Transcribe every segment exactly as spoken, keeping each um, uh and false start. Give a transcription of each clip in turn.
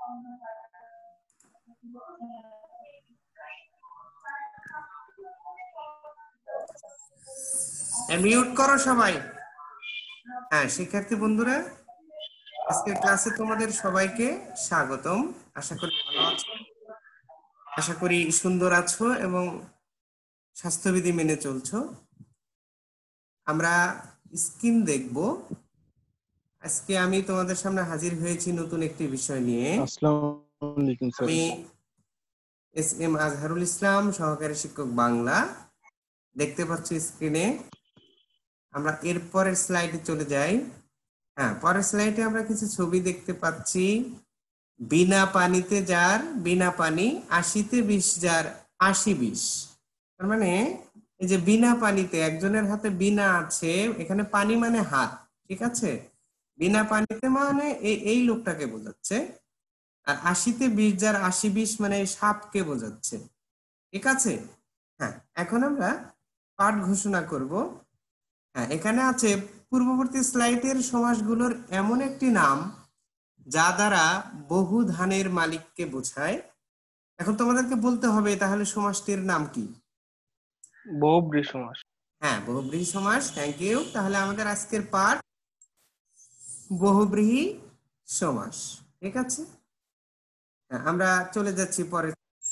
Mute করো সবাই। হ্যাঁ শিক্ষার্থী বন্ধুরা, আজকের ক্লাসে তোমাদের সবাইকে স্বাগতম। আশা করি ভালো আছো, আশা করি সুন্দর আছো এবং স্বাস্থ্যবিধি মেনে চলছো। আমরা স্ক্রিন দেখব। আজকে আমি তোমাদের সামনে হাজির হয়েছি নতুন একটি বিষয় নিয়ে। আসসালামু আলাইকুম স্যার। আমি এস এম আজহারুল ইসলাম, সহকারী শিক্ষক বাংলা। দেখতে পাচ্ছ স্ক্রিনে। আমরা এর পরের স্লাইডে চলে যাই। হ্যাঁ, পরের স্লাইডে আমরা কিছু ছবি দেখতে পাচ্ছি। বিনা পানিতে যার বিনা পানি, আশিতে বিষ যার আশি বিষ। তার মানে এই যে বিনা পানিতে, একজনের হাতে বিনা আছে, এখানে পানি মানে হাত, ঠিক আছে। বিনা পানিতে মানে এই এই লোকটাকে বোঝাচ্ছে। আর আশিতে বিষ যার আশি বিষ মানে সাপকে বোঝাচ্ছে, ঠিক আছে। হ্যাঁ, এখন আমরা পাঠ ঘোষণা করব। হ্যাঁ, এখানে আছে পূর্ববর্তী স্লাইডের সমাসগুলোর এমন একটি নাম যা দ্বারা বহু ধানের মালিককে বোঝায়। এখন তোমাদেরকে বলতে হবে তাহলে সমাসটির নাম কি। বহুব্রীহি সমাস। হ্যাঁ, বহুব্রীহি সমাস। Thank you. তাহলে আমাদের আজকের পাঠ বহুব্রীহি সমাস, ঠিক আছে। হ্যাঁ, আমরা চলে যাচ্ছি পরে।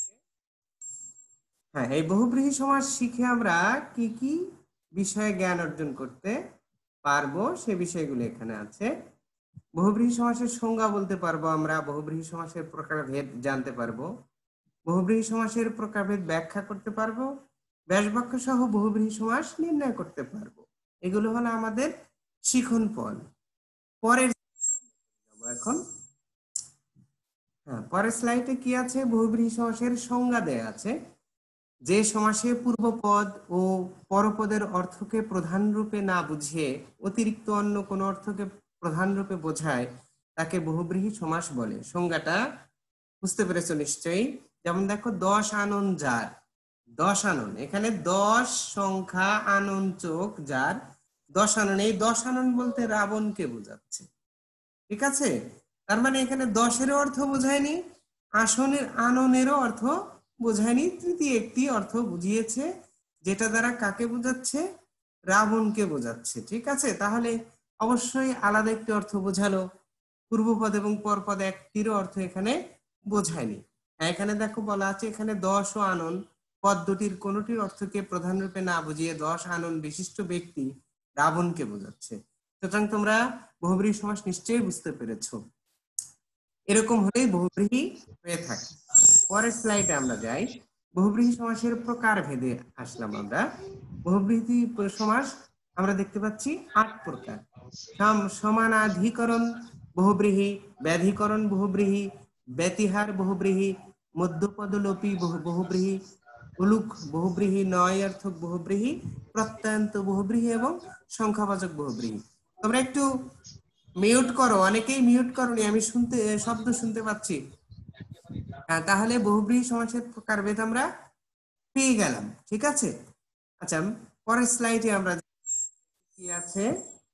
হ্যাঁ, এই বহুব্রীহি সমাস শিখে আমরা কি কি বিষয়ে জ্ঞান অর্জন করতে পারবো সে বিষয়গুলো এখানে আছে। বহুব্রীহি সমাসের সংজ্ঞা বলতে পারবো আমরা, বহুব্রীহি সমাসের প্রকারভেদ জানতে পারবো, বহুব্রীহি সমাসের প্রকারভেদ ব্যাখ্যা করতে পারবো, ব্যাসবাক্য সহ বহুব্রীহি সমাস নির্ণয় করতে পারবো। এগুলো হলো আমাদের শিখন পদ। পরের এখন হ্যাঁ, পরের স্লাইডে কি আছে, বহুব্রীহি সমাসের সংজ্ঞা দেয়া আছে। যে সমাসে পূর্বপদ ও পরপদের অর্থকে প্রধান রূপে না বুঝিয়ে অতিরিক্ত অন্য কোন অর্থকে প্রধান রূপে বোঝায় তাকে বহুব্রীহি সমাস বলে। সংজ্ঞাটা বুঝতে পেরেছো নিশ্চয়ই। যেমন দেখো, দশ আনন যার, দশ আনন, এখানে দশ সংখ্যা, আনন চোখ, যার দশ আনন। এই দশ আনন বলতে রাবণকে বোঝাচ্ছে, ঠিক আছে। তার মানে এখানে দশেরও অর্থ বোঝায়নি, আসনের আননেরও অর্থ বোঝায়নি, তৃতীয় একটি অর্থ বুঝিয়েছে, যেটা দ্বারা কাকে বোঝাচ্ছে, রাবণকে বোঝাচ্ছে, ঠিক আছে। তাহলে অবশ্যই আলাদা একটি অর্থ বোঝালো, পূর্বপদ এবং পরপদ একটিরও অর্থ এখানে বোঝায়নি। এখানে দেখো বলা আছে, এখানে দশ ও আনন পদ দুটির কোনটির অর্থকে প্রধান রূপে না বুঝিয়ে দশ আনন বিশিষ্ট ব্যক্তি রাবণকে বোঝাচ্ছে। সুতরাং তোমরা বহুব্রীহি সমাস নিশ্চয়ই বুঝতে পেরেছো। এরকম হলেই বহুব্রীহি হয়ে থাকে। পরের স্লাইডে আমরা যাই। বহুব্রীহি সমাসের প্রকার ভেদে আসলাম আমরা। বহুব্রীহি সমাস আমরা দেখতে পাচ্ছি আট প্রকার। সমানাধিকরণ বহুব্রীহি, ব্যাধিকরণ বহুব্রীহি, ব্যতিহার বহুব্রীহি, মধ্যপদলোপী বহুব্রীহি, উলুক বহুব্রীহি, নয়ার্থক বহুব্রীহি, প্রত্যয়ন্ত বহুব্রীহি এবং সংখ্যাবাচক বহুব্রীহি। তোমরা একটু মিউট করো, অনেকেই মিউট করোনি, আমি শুনতে শব্দ শুনতে পাচ্ছি। হ্যাঁ, তাহলে বহুব্রীহি সমাসের প্রকারভেদ আমরা পেয়ে গেলাম, ঠিক আছে। আচ্ছা, পরের স্লাইডে আমরা কি আছে।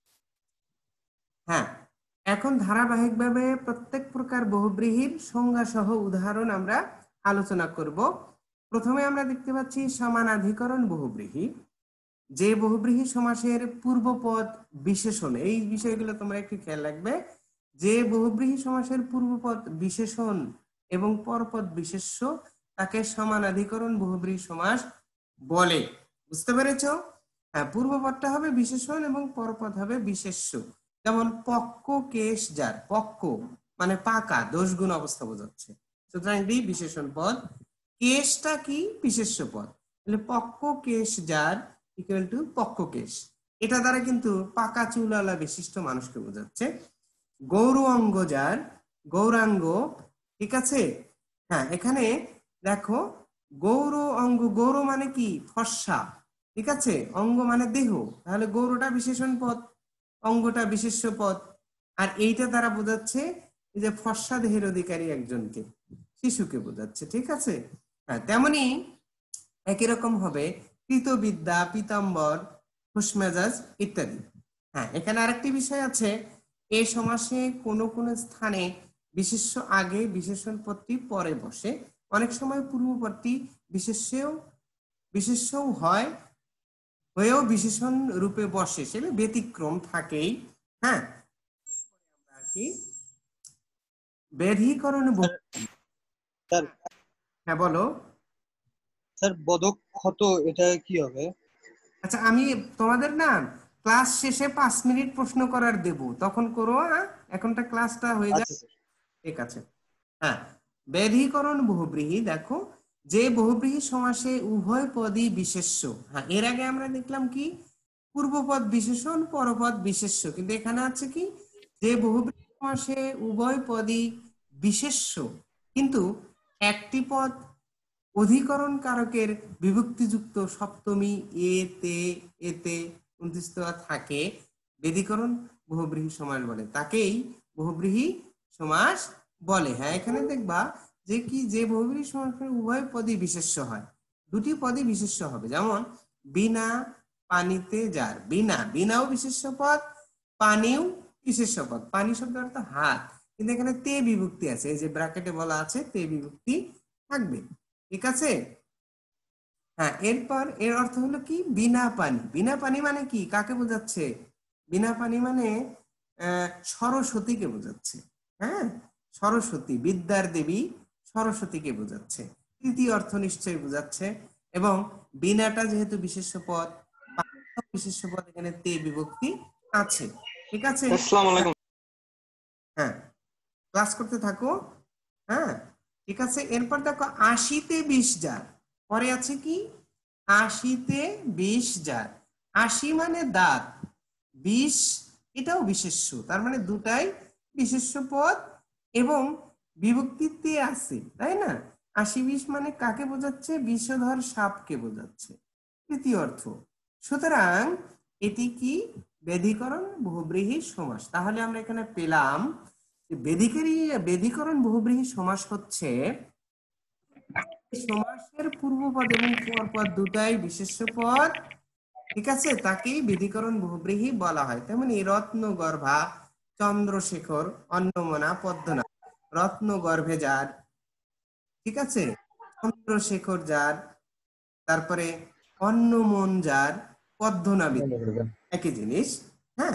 হ্যাঁ, এখন ধারাবাহিকভাবে প্রত্যেক প্রকার বহুব্রীহির সংজ্ঞা সহ উদাহরণ আমরা আলোচনা করব। প্রথমে আমরা দেখতে পাচ্ছি সমানাধিকরণ বহুব্রীহি। যে বহুব্রীহি সমাসের পূর্বপদ বিশেষণ, এই বিষয়গুলো তোমরা একটু খেয়াল রাখবে। যে বহুব্রীহি সমাসের পূর্বপদ বিশেষণ এবং পরপদ বিশেষ্য তাকে সমানাধিকরণ বহুব্রীহি সমাস বলে। বুঝতে পেরেছো? হ্যাঁ, পূর্বপদটা হবে বিশেষণ এবং পরপদ হবে বিশেষ্য। যেমন পক্ক কেশ যার, পক্ক মানে পাকা, দোষ গুণ অবস্থা বোঝাচ্ছে, সুতরাং এটি বিশেষণ পদ। কেশটা কি? বিশেষ্য পদ। তাহলে পক্ক কেশ যার ইকুয়াল টু পক্ক কেশ, এটা দ্বারা কিন্তু পাকা চুলওয়ালা বিশিষ্ট মানুষকে বোঝাচ্ছে। গৌর অঙ্গ যার, গৌরাঙ্গ, ঠিক আছে। হ্যাঁ, এখানে দেখো গৌর অঙ্গ, গৌর মানে কি? ফর্সা, ঠিক আছে। অঙ্গ মানে দেহ, তাহলে গৌরটা বিশেষণ পদ, অঙ্গটা বিশেষ্য পদ। আর এইটা দ্বারা বোঝাচ্ছে যে ফর্সা দেহের অধিকারী একজনকে, শিশুকে বোঝাচ্ছে, ঠিক আছে। হ্যাঁ, তেমনি একই রকম হবে কৃতবিদ্যা, পীতাম্বর, খুশমেজাজ ইত্যাদি। হ্যাঁ, এখানে আরেকটি বিষয় আছে, এই সমাসে কোন কোন স্থানে বিশেষ্য আগে, বিশেষণ পদটি পরে বসে। অনেক সময় পূর্বপদটি বিশেষ্যও বিশেষ্যও হয়, হয়েও বিশেষণ রূপে বসে, সেটা ব্যতিক্রম থাকেই। হ্যাঁ, আসি ব্যাধিকরণ বহু- স্যার হ্যাঁ বলো। স্যার বোধক ক্ষত এটা কি হবে? আচ্ছা, আমি তোমাদের না ক্লাস শেষে পাঁচ মিনিট প্রশ্ন করার দেব, তখন করো। হ্যাঁ, এখনটা ক্লাসটা হয়ে যায়। আচ্ছা স্যার। ঠিক আছে। হ্যাঁ, ব্যাধিকরণ বহুব্রীহি দেখো, যে বহুব্রীহি সমাসে উভয় পদই বিশেষ্য। হ্যাঁ, এর আগে আমরা দেখলাম কি পূর্বপদ বিশেষণ, পরপদ বিশেষ্য, কিন্তু এখানে আছে কি যে বহুব্রীহি সমাসে উভয় পদই বিশেষ্য, কিন্তু একটি পদ অধিকরণ কারকের বিভক্তিযুক্ত সপ্তমী এ তে এতে উনত্রিশ থাকে, বেদিকরণ বহুব্রীহি সমাস বলে, তাকেই বহুব্রীহি সমাস বলে। হ্যাঁ, এখানে দেখবা যে কি যে বহুব্রীহি সমাসে উভয় পদই বিশেষ্য হয়, দুটি পদই বিশেষ্য হবে। যেমন বিনা পানিতে যার, বিনা বিনাও বিশেষ্য পদ, পানিও বিশেষ্য পদ। পানি শব্দ অর্থ হাত, কিন্তু এখানে তে বিভক্তি আছে, এই যে ব্র্যাকেটে বলা আছে তে বিভক্তি থাকবে। ঠিক আছে। হ্যাঁ, এরপর এর অর্থ হলো কি বিনা পানি। বিনা পানি মানে কি, কাকে বোঝাচ্ছে? বিনা পানি মানে আহ সরস্বতীকে বোঝাচ্ছে। হ্যাঁ, সরস্বতী, বিদ্যার দেবী সরস্বতীকে বোঝাচ্ছে। তৃতীয় অর্থ নিশ্চয়ই বোঝাচ্ছে। এবং বিনাটা যেহেতু বিশেষ্য পদ, পানিটাও বিশেষ্য পদ, এখানে তে বিভক্তি আছে। ঠিক আছে। আসসালামু আলাইকুম। হ্যাঁ, ক্লাস করতে থাকো। হ্যাঁ, ঠিক আছে। এরপর দেখো আশিতে বিশ যার, পরে আছে কি আশিতে বিশ যার। আশি মানে দাঁত, বিশ এটাও বিশেষ্য, তার মানে দুটাই বিশেষ্য পদ এবং বিভক্তিতে আছে, তাই না? আশি বিশ মানে কাকে বোঝাচ্ছে? বিষধর সাপকে বোঝাচ্ছে, তৃতীয় অর্থ। সুতরাং এটি কি বেধিকরণ বহুব্রীহি সমাস। তাহলে আমরা এখানে পেলাম বেদিকারী বেদিকরণ বহুব্রীহি সমাস হচ্ছে সমাসের পূর্বপদ এবং পরপদ দুটাই বিশেষ্য পদ। ঠিক আছে, তাকেই বেদিকরণ বহুব্রীহি বলা হয়। তেমনি রত্নগর্ভা, চন্দ্রশেখর, অন্নমনা, পদ্মনা। রত্নগর্ভে যার, ঠিক আছে, চন্দ্রশেখর যার, তারপরে অন্নমন যার, পদ্মনাভী, একই জিনিস। হ্যাঁ,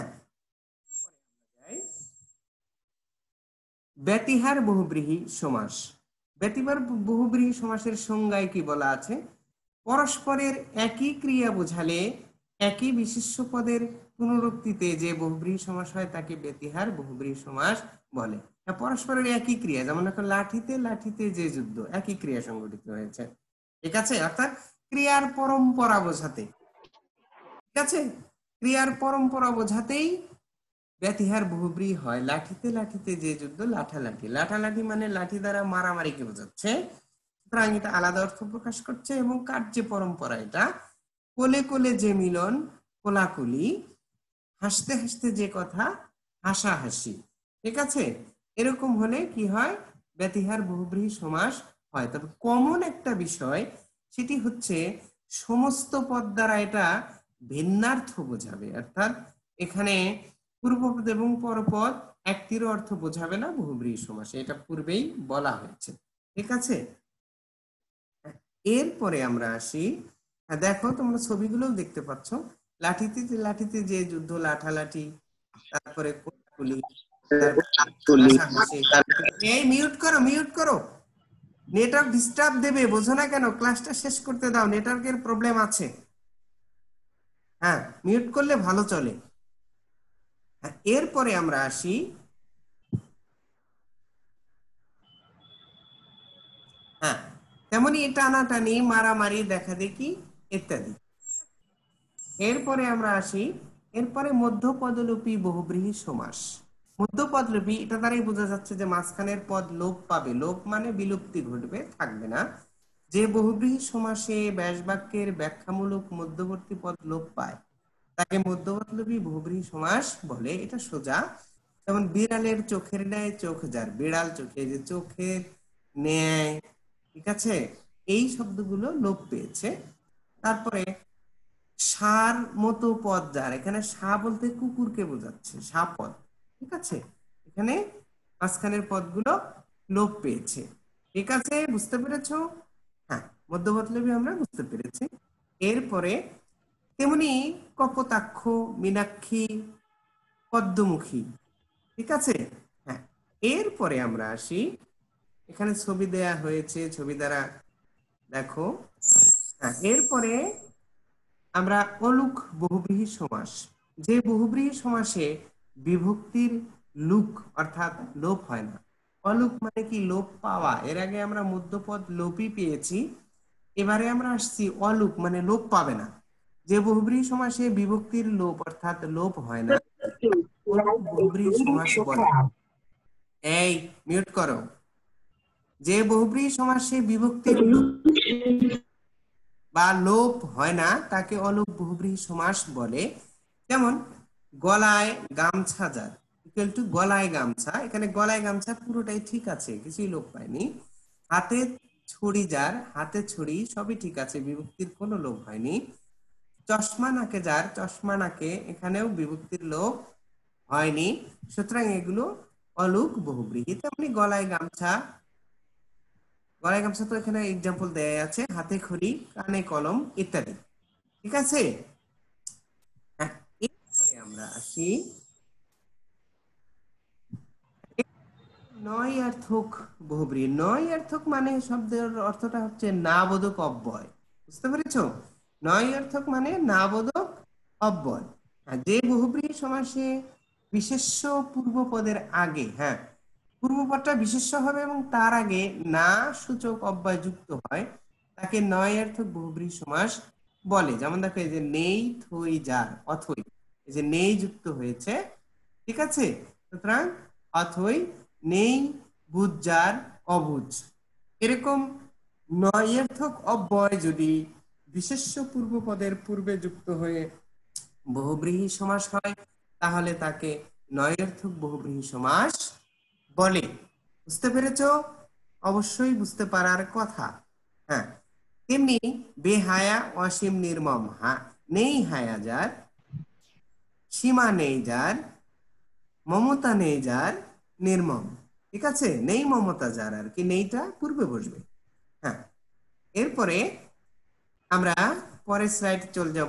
ব্যতিহার বহুব্রীহি সমাস। ব্যতিহার বহুব্রীহি সমাসের সংজ্ঞায় কি বলা আছে? পরস্পরের একই ক্রিয়া বোঝালে একই বিশেষ্য পদের পুনরুক্তিতে যে বহুব্রীহি সমাস হয় তাকে ব্যতিহার বহুব্রীহি সমাস বলে। পরস্পরের একই ক্রিয়া, যেমন এখন লাঠিতে লাঠিতে যে যুদ্ধ, একই ক্রিয়া সংঘটিত হয়েছে। ঠিক আছে, অর্থাৎ ক্রিয়ার পরম্পরা বোঝাতে। ঠিক আছে, ক্রিয়ার পরম্পরা বোঝাতেই ব্যতিহার বহুব্রীহি হয়। লাঠিতে লাঠিতে যে যুদ্ধ, লাঠালাঠি। লাঠালাঠি মানে লাঠি দ্বারা মারামারিকে বোঝাচ্ছে, সুতরাং এটা আলাদা অর্থ প্রকাশ করছে। এবং কার্যে পরম্পরা এটা, কোলে কোলে যে মিলন, কোলাকুলি, হাসতে হাসতে যে কথা, হাসাহাসি। ঠিক আছে, এরকম হলে কি হয়? ব্যতিহার বহুব্রীহি সমাস হয়। তবে কমন একটা বিষয়, সেটি হচ্ছে সমস্ত পদ দ্বারা এটা ভিন্নার্থ বোঝাবে। অর্থাৎ এখানে পূর্বপদ এবং পরপদ একটিরও অর্থ বোঝাবে না বহুব্রীহি সমাসে, এটা পূর্বেই বলা হয়েছে। ঠিক আছে। এরপরে আমরা আসি, হ্যাঁ, দেখো তোমরা ছবিগুলোও দেখতে পাচ্ছ, লাঠিতে লাঠিতে যে যুদ্ধ, লাঠালাঠি, তারপরে কোলাকুলি, তারপরে হাসাহাসি। এই মিউট করো, মিউট করো, নেটওয়ার্ক ডিস্টার্ব দেবে, বোঝো না কেন? ক্লাসটা শেষ করতে দাও, নেটওয়ার্কের প্রবলেম আছে। হ্যাঁ, মিউট করলে ভালো চলে। হ্যাঁ, এরপরে আমরা আসি, হ্যাঁ, তেমনি টানাটানি, মারামারি, দেখা দেখি ইত্যাদি। এরপরে আমরা আসি, এরপরে মধ্যপদলোপী বহুব্রীহি সমাস। মধ্যপদলোপী, এটা দ্বারাই বোঝা যাচ্ছে যে মাঝখানের পদ লোপ পাবে। লোপ মানে বিলুপ্তি ঘটবে, থাকবে না। যে বহুব্রীহি সমাসে ব্যাসবাক্যের ব্যাখ্যামূলক মধ্যবর্তী পদ লোপ পায় তাকে মধ্যপদলোপী বহুব্রীহি সমাস বলে। এটা সোজা। যেমন বিড়ালের চোখের ন্যায় চোখ যার, বিড়াল চোখে, যে চোখের ন্যায়, ঠিক আছে, এই শব্দগুলো লোপ পেয়েছে। তারপরে সার মতো পদ যার, এখানে সা বলতে কুকুরকে বোঝাচ্ছে, সা পদ। ঠিক আছে, এখানে মাঝখানের পদগুলো লোপ পেয়েছে। ঠিক আছে, বুঝতে পেরেছো? হ্যাঁ, মধ্যপদলোপী আমরা বুঝতে পেরেছি। এরপরে তেমনি কপোতাক্ষ, মীনাক্ষী, পদ্মমুখী। ঠিক আছে, হ্যাঁ। এরপরে আমরা আসি, এখানে ছবি দেয়া হয়েছে, ছবি দ্বারা দেখো। হ্যাঁ, এরপরে আমরা অলুক বহুব্রীহি সমাস, যে বহুব্রীহি সমাসে বিভক্তির লুক অর্থাৎ লোপ হয় না। অলুক মানে কি? লোপ পাওয়া। এর আগে আমরা মধ্যপদ লোপই পেয়েছি, এবারে আমরা আসছি অলুক মানে লোপ পাবে না। যে বহুব্রীহি সমাসে বিভক্তির লোপ অর্থাৎ লোপ হয় না, অলুক বহুব্রীহি সমাস বলে। এই মিউট করো। যে বহুব্রীহি সমাসে বিভক্তির লোপ বা লোপ হয় না তাকে অলুক বহুব্রীহি সমাস বলে। যেমন গলায় গামছা যার, ইকুয়াল টু গলায় গামছা, এখানে গলায় গামছা পুরোটাই ঠিক আছে, কিছুই লোপ পায়নি। হাতে ছড়ি যার, হাতে ছড়ি সবই ঠিক আছে, বিভক্তির কোনো লোপ হয়নি। চশমা নাকে যার, চশমা নাকে, এখানেও বিভক্তির লোপ হয়নি। সুতরাং এগুলো অলুক বহুব্রীহি। তেমনি গলায় গামছা, গলায় গামছা তো এখানে এক্সাম্পল দেয়া আছে, হাতে খড়ি, কানে কলম ইত্যাদি। ঠিক আছে, হ্যাঁ। এরপরে আমরা আসি নয়ার্থক বহুব্রীহি। নয়ার্থক মানে শব্দের অর্থটা হচ্ছে না বোধক অব্যয়। বুঝতে পেরেছো? নয়ার্থক মানে না বোধক অব্যয়। হ্যাঁ, যে বহুব্রীহি সমাসে বিশেষ্য পূর্বপদের আগে, হ্যাঁ, পূর্বপদটা বিশেষ্য হবে এবং তার আগে না সূচক অব্যয় যুক্ত হয়, তাকে নয়ার্থক বহুব্রীহি সমাস বলে। যেমন দেখো, এই যে নেই, থই, যার, অথই, এই যে নেই যুক্ত হয়েছে। ঠিক আছে, সুতরাং অথই, নেই, বুঝ, যার, অবুঝ। এরকম নয়ার্থক অব্যয় যদি বিশেষ্য পূর্বপদের পূর্বে যুক্ত হয়ে বহুব্রীহি সমাস হয়, তাহলে তাকে নয়ার্থক বহুব্রীহি সমাস বলে। বুঝতে পেরেছো? অবশ্যই বুঝতে পারার কথা। হ্যাঁ, তেমনি বেহায়া, অসীম, নির্মম। হ্যাঁ, নেই হায়া যার, সীমা নেই যার, মমতা নেই যার, নির্মম। ঠিক আছে, নেই মমতা যার, আর কি নেইটা পূর্বে বসবে। হ্যাঁ, এরপরে আমরা পরের স্লাইডে চলে যাব।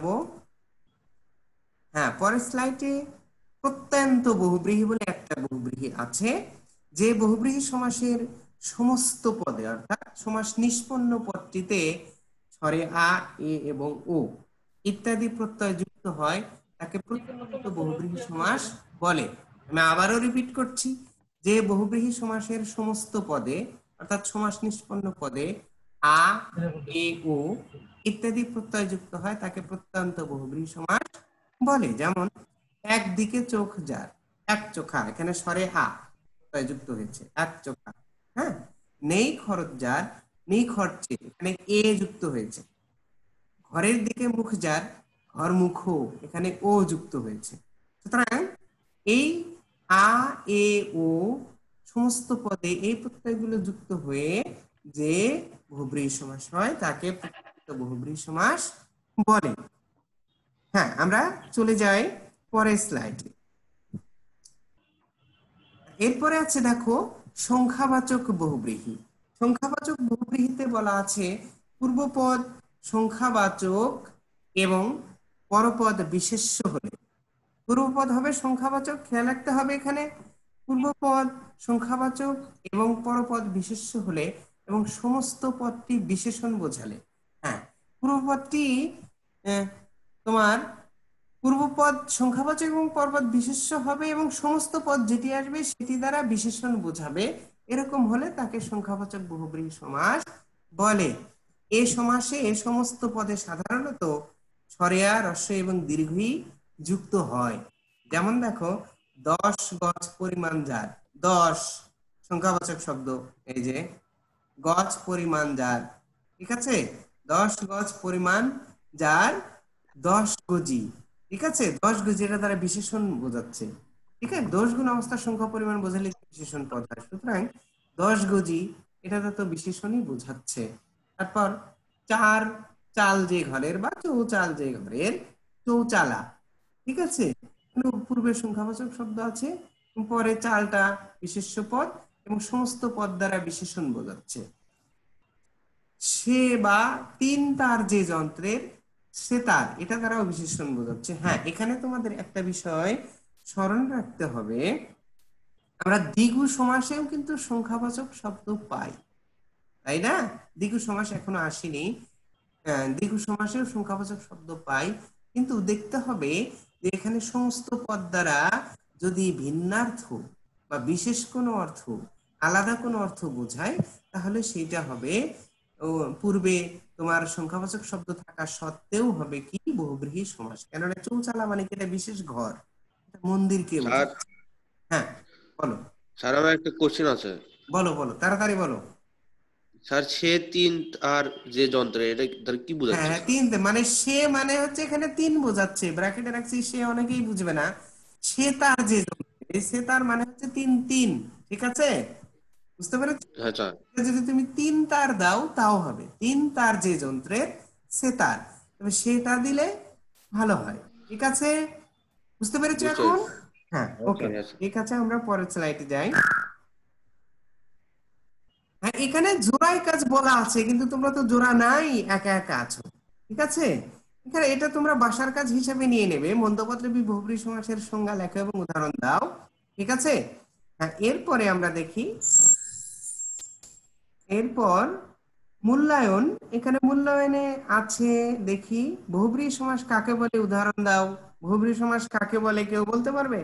হ্যাঁ, পরের স্লাইডে প্রত্যন্ত বহুব্রীহি বলে একটা বহুব্রীহি আছে, যে বহুব্রীহি সমাসের সমস্ত পদে অর্থাৎ সমাস নিষ্পন্ন পদটিতে স্বরে আ, এ এবং ও ইত্যাদি প্রত্যয় যুক্ত হয়, তাকে প্রত্যন্ত বহুব্রীহি সমাস বলে। আমি আবারও রিপিট করছি, যে বহুব্রীহি সমাসের সমস্ত পদে অর্থাৎ সমাস নিষ্পন্ন পদে আ, এ, ও ইত্যাদি প্রত্যয় যুক্ত হয়, তাকে প্রত্যন্ত বহুব্রীহি সমাস বলে। যেমন একদিকে চোখ যার, এক চোখা, এখানে স্বরে আ প্রত্যয় যুক্ত হয়েছে, এক চোখা। হ্যাঁ, নেই খরচ যার, নেই খরচে, এখানে এ যুক্ত হয়েছে। ঘরের দিকে মুখ যার, ঘর মুখ, এখানে ও যুক্ত হয়েছে। সুতরাং এই আ, এ, ও সমস্ত পদে এই প্রত্যয়গুলো যুক্ত হয়ে যে বহুব্রীহি সমাস হয়, তাকে প্রত্যন্ত বহুব্রীহি সমাস বলে। হ্যাঁ, আমরা চলে যাই পরের স্লাইডে। এরপরে আছে দেখো সংখ্যাবাচক বহুব্রীহি। সংখ্যাবাচক বহুব্রীহিতে বলা আছে পূর্বপদ সংখ্যাবাচক এবং পরপদ বিশেষ্য হলে। পূর্বপদ হবে সংখ্যাবাচক, খেয়াল রাখতে হবে এখানে, পূর্বপদ সংখ্যাবাচক এবং পরপদ বিশেষ্য হলে এবং সমস্ত পদটি বিশেষণ বোঝালে। হ্যাঁ, পূর্বপদটি আহ, তোমার পূর্বপদ সংখ্যাবাচক এবং পরপদ বিশেষ্য হবে এবং সমস্ত পদ যেটি আসবে সেটি দ্বারা বিশেষণ বোঝাবে, এরকম হলে তাকে সংখ্যাবাচক বহুব্রীহি সমাস বলে। এ সমাসে এ সমস্ত পদে সাধারণত স্বরেয়া, হ্রস্ব এবং দীর্ঘই যুক্ত হয়। যেমন দেখো, দশ গজ পরিমাণ যার, দশ সংখ্যাবাচক শব্দ, এই যে গজ পরিমাণ যার। ঠিক আছে, দশ গজ পরিমাণ যার দশ গজি। ঠিক আছে, দশ গজি এটা দ্বারা বিশেষণ বোঝাচ্ছে। ঠিক আছে, দশ গুণ অবস্থা সংখ্যা পরিমাণ বোঝালে বিশেষণ পদ হয়, সুতরাং দশ গজি এটা তো বিশেষণই বোঝাচ্ছে। তারপর চার চাল যে ঘরের বা চৌচাল যে ঘরের, চৌচালা। ঠিক আছে, পূর্বের সংখ্যাবাচক শব্দ আছে, পরে চালটা বিশেষ্য পদ এবং সমস্ত পদ দ্বারা বিশেষণ বোঝাচ্ছে। সে বা তিন তার যে যন্ত্রের সে তার, এটা দ্বারাও বিশেষণ বোঝাচ্ছে। হ্যাঁ, এখানে তোমাদের একটা বিষয় স্মরণ রাখতে হবে, আমরা দ্বিগু সমাসেও কিন্তু সংখ্যাবাচক শব্দ পাই, তাই না? দ্বিগু সমাস এখনো আসেনি, আহ, দ্বিগু সমাসেও সংখ্যাবাচক শব্দ পাই, কিন্তু দেখতে হবে যে এখানে সমস্ত পদ দ্বারা যদি ভিন্নার্থ বা বিশেষ কোনো অর্থ, আলাদা কোনো অর্থ বোঝায়, তাহলে সেইটা হবে ও পূর্বে তোমার সংখ্যাবাচক শব্দ থাকা সত্ত্বেও হবে কি বহুব্রীহি সমাস। কেননা চৌচালা মানে কি এটা বিশেষ ঘর, এটা মন্দিরকে স্যার বোঝায়। হ্যাঁ বলো স্যার আমার একটা কোশ্চেন আছে। বলো বলো তাড়াতাড়ি বলো। স্যার সে তিন আর যে যন্ত্রে, এটা তার কি হ্যাঁ বোঝাচ্ছে হ্যাঁ, স্যার? তিন মানে সে মানে হচ্ছে এখানে তিন বোঝাচ্ছে, ব্র্যাকেটে রাখছি, সে অনেকেই বুঝবে না। সে তার যে যন্ত্রে, সে তার মানে হচ্ছে তিন তিন, ঠিক আছে? বুঝতে পেরেছো? হ্যাঁ স্যার। যদি তুমি তিন তার দাও তাও হবে তিন তার যে যন্ত্রের সে তার, তবে সেটা দিলে ভালো হয়, ঠিক আছে? বুঝতে পেরেছো বুঝতে এখন? পেরেছি। হ্যাঁ ওকে, হ্যাঁ স্যার। ঠিক আছে, আমরা পরের স্লাইডে যাই। হ্যাঁ, এখানে জোড়ায় কাজ বলা আছে, কিন্তু তোমরা তো জোড়া নাই, একা একা আছো, ঠিক আছে? এখানে এটা তোমরা বাসার কাজ হিসেবে নিয়ে নেবে, মধ্যপত্রে বহুব্রীহি সমাসের সংজ্ঞা লেখো এবং উদাহরণ দাও, ঠিক আছে? হ্যাঁ, এরপরে আমরা দেখি, এরপর মূল্যায়ন। এখানে মূল্যায়নে আছে, দেখি বহুব্রীহি সমাস কাকে বলে, উদাহরণ দাও। বহুব্রীহি সমাস কাকে বলে কেউ বলতে পারবে?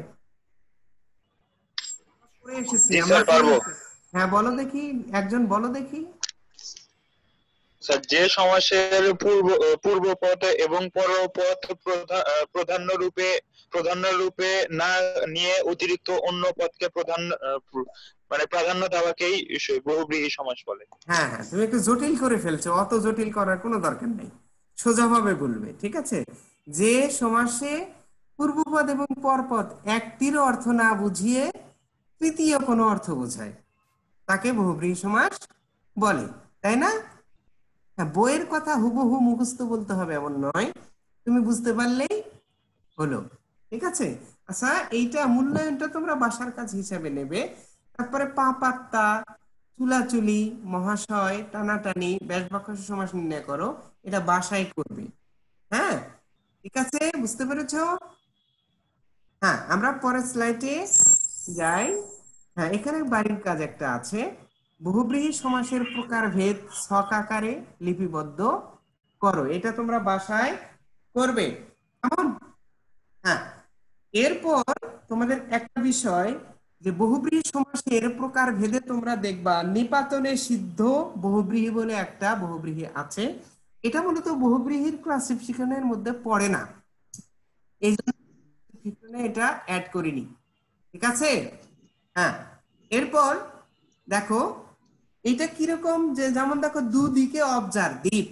পড়ে এসেছি জি আমরা স্যার, পড়ে পারবো। এসেছি। হ্যাঁ বলো দেখি, একজন বলো দেখি। স্যার যে সমাসের পূর্ব পূর্বপদ এবং পরপদ প্রধা- আহ, প্রাধান্য রূপে প্রাধান্য রূপে না নিয়ে অতিরিক্ত অন্য পদকে প্রাধান্য আহ, প্র- মানে প্রাধান্য দেওয়াকেই স- বহুব্রীহি সমাস বলে। হ্যাঁ হ্যাঁ, তুমি একটু জটিল করে ফেলছো, অত জটিল করার কোনো দরকার নেই, সোজাভাবে বলবে, ঠিক আছে? যে সমাসে পূর্বপদ এবং পরপদ একটিরও অর্থ না বুঝিয়ে তৃতীয় কোনো অর্থ বোঝায়, তাকে বহুব্রীহি সমাস বলে, তাই না? হ্যাঁ, বইয়ের কথা হুবহু মুখস্থ বলতে হবে এমন নয়, তুমি বুঝতে পারলেই হলো, ঠিক আছে? আচ্ছা, এইটা মূল্যায়নটা তোমরা বাসার কাজ হিসাবে নেবে। তারপরে পা পাত্তা, চুলাচুলি, মহাশয়, টানাটানি, ব্যাস বাক্য সমাস নির্ণয় করো, এটা বাসায় করবে। হ্যাঁ, ঠিক আছে, বুঝতে পেরেছো? হ্যাঁ, আমরা পরের স্লাইডে যাই। হ্যাঁ, এখানে বাড়ির কাজ একটা আছে, বহুব্রীহি সমাসের প্রকারভেদ ছক আকারে লিপিবদ্ধ করো, এটা তোমরা বাসায় করবে, কেমন? হ্যাঁ, এরপর তোমাদের একটা বিষয়, যে বহুব্রীহি সমাসের প্রকার ভেদে তোমরা দেখবা নিপাতনে সিদ্ধ বহুব্রীহি বলে একটা বহুব্রীহি আছে, এটা মূলত বহুব্রীহির ক্লাসিফিকেশনের মধ্যে পড়ে না, এই জন্য classification এ এটা অ্যাড করিনি, ঠিক আছে? হ্যাঁ, এরপর দেখো এটা কিরকম, যে যেমন দেখো দুদিকে অবজার, দ্বীপ,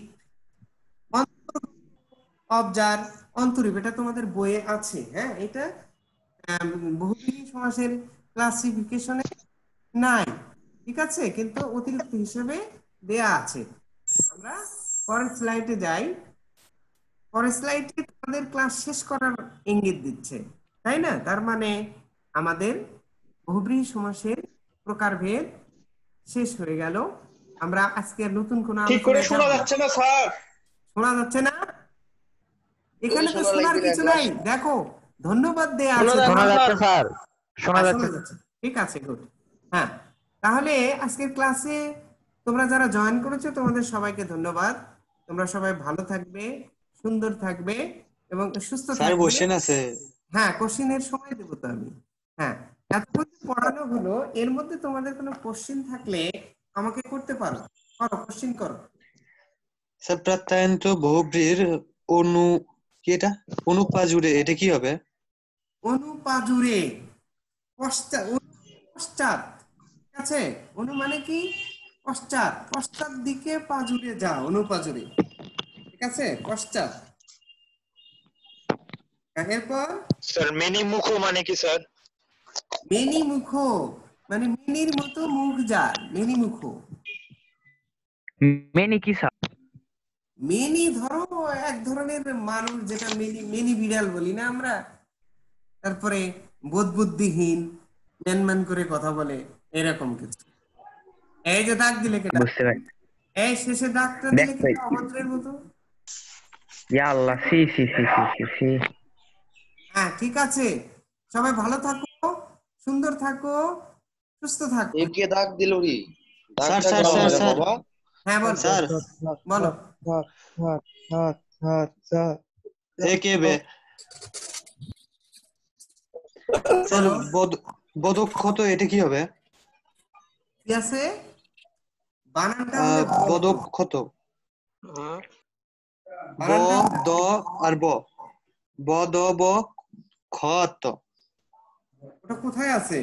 অবজার, অন্তরীপ, এটা তোমাদের বইয়ে আছে। হ্যাঁ, এটা আম, বহুব্রীহি সমাসের ক্লাসিফিকেশনে নাই, ঠিক আছে, কিন্তু অতিরিক্ত হিসেবে দেয়া আছে। আমরা পরের স্লাইডে যাই। পরের স্লাইডে তোমাদের ক্লাস শেষ করার ইঙ্গিত দিচ্ছে, তাই না? তার মানে আমাদের বহুব্রীহি সমাসের প্রকারভেদ শেষ হয়ে গেল, আমরা আজকে আর নতুন কোনো ঠিক করে আলোচনায় শোনা যাব না। যাচ্ছে না স্যার। শোনা যাচ্ছে না? এখানে তো শোনা শোনার লাগবে কিছু না। নাই, দেখো ধন্যবাদ দেয়া শোনা আছে, যাচ্ছে শোনা ধন্যবাদ। যাচ্ছে স্যার, শোনা হ্যাঁ, যাচ্ছে। শোনা যাচ্ছে, ঠিক আছে, গুড। হ্যাঁ, তাহলে আজকের ক্লাসে তোমরা যারা জয়েন করেছো তোমাদের সবাইকে ধন্যবাদ। তোমরা সবাই ভালো থাকবে, সুন্দর থাকবে এবং সুস্থ স্যার থাকবে। বসেন আছে। হ্যাঁ, কোশ্চিনের সময় দেবো তো আমি। হ্যাঁ, এতক্ষণ যে পড়ানো হলো, এর মধ্যে তোমাদের কোনো কোশ্চিন থাকলে আমাকে করতে পারো, করো, কোশ্চিন করো। স্যার প্রত্যায়ন্ত বহুব্রীহির অনু কি এটা অনুপাজুড়ে এটা কি হবে? অনুপাজুরে, পশ্চাৎ, অনু পশ্চাৎ, ঠিক আছে? অনু মানে কি? পশ্চাৎ, পশ্চাৎ দিকে পাজুরে যা, অনুপাজুরে, ঠিক আছে, পশ্চাৎ। এরপর স্যার মেনি মুখ মানে কি স্যার? মেনি মুখ, মানে মিনির মতো মুখ যার, মেনি মুখ। মেনি কি স্যার? মেনি ধরো এক ধরনের মানুষ, যেটা মেনি মেনি বিড়াল বলি না আমরা, তারপরে বোধ বুদ্ধিহীন, ম্যান ম্যান করে কথা বলে এরকম কিছু। এই যে দাগ দিলে কেটা, বুঝতে পারি। এই শেষে দাগটা দেখ দিলে ভাই। কেটা অভদ্রের মতো। ইয়া আল্লাহ, সি সি সি সি সি সি। হ্যাঁ ঠিক আছে, সবাই ভালো থাকো, সুন্দর থাকো, সুস্থ থাকো। একে দাগ দিল রে স্যার দাগটা স্যার দেওয়া স্যার হবে স্যার বাবা। হ্যাঁ বল, স্যার বলো। এ কে বে স্যার বলো। বদ বদক্ষত এটা কি হবে? কি আছে? বানানটা আহ, হলে বলো। বদক্ষত ব বানানটা দ আর ব ব দ ব খ ত। ওটা কোথায় আছে?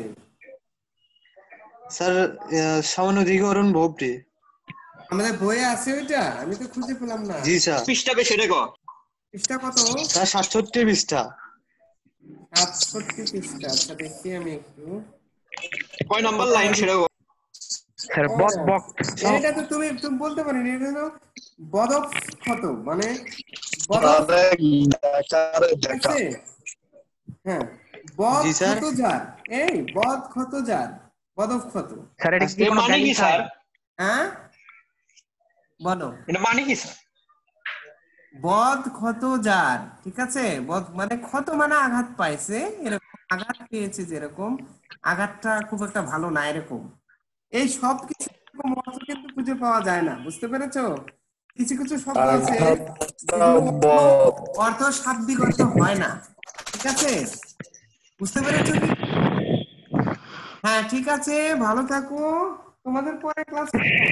স্যার আহ, সামান্য দীর্ঘরণ বহুব্রী। আমাদের বইয়ে আছে ওইটা? আমি তো খুঁজে পেলাম না। জি স্যার। পৃষ্ঠাবে সেটা কো পৃষ্ঠা কত? স্যার সাতষট্টি পৃষ্ঠা। সাতষট্টি পৃষ্ঠা। আচ্ছা দেখি আমি একটু। কয় নাম্বার লাইন সেটা কো। স্যার ও, বক বক। এটা তো তুমি তুমি বলতে পারো না, এটা হলো বদক কত মানে বদক, ঠিক আছে? হ্যাঁ, বদ জি স্যার। ক্ষত যার, এই বদ ক্ষত যার, বদক ক্ষত। স্যার এটা কি এর কোনো মানে গালি কি স্যার? স্যার? হ্যাঁ বলো। এটা মানে কি স্যার? বদ ক্ষত যার, ঠিক আছে? বদ মানে ক্ষত মানে আঘাত পাইছে, এরকম আঘাত পেয়েছে, যেরকম আঘাতটা খুব একটা ভালো না এরকম। এই সব কিছু এরকম অর্থ কিন্তু খুঁজে পাওয়া যায় না, বুঝতে পেরেছো? কিছু কিছু শব্দ আছে যেগুলো অর্থ শাব্দিক অর্থ হয় না, ঠিক আছে? বুঝতে পেরেছো কি? হ্যাঁ ঠিক আছে, ভালো থাকো, তোমাদের পরে ক্লাস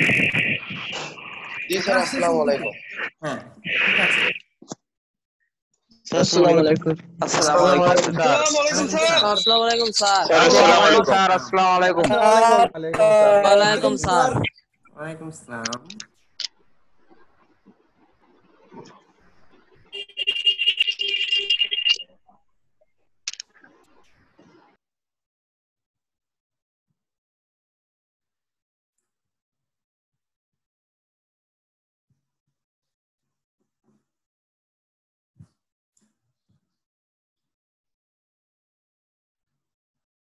জি স্যার, আসসালামু আলাইকুম। হ্যাঁ ঠিক আছে। স্যার আসসালামু আলাইকুম। আসসালামু আলাইকুম স্যার। আসসালামু আলাইকুম স্যার। আসসালামু আলাইকুম স্যার। আসসালামু আলাইকুম স্যার, আসসালামু আলাইকুম। ওয়ালাইকুম স্যার। ওয়ালাইকুম আসসালাম।